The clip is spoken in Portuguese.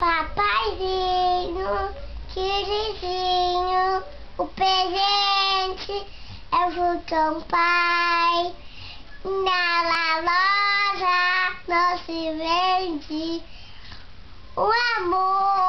Papaizinho, queridinho, o presente é o Vulcão Pai. Na loja não se vende o amor.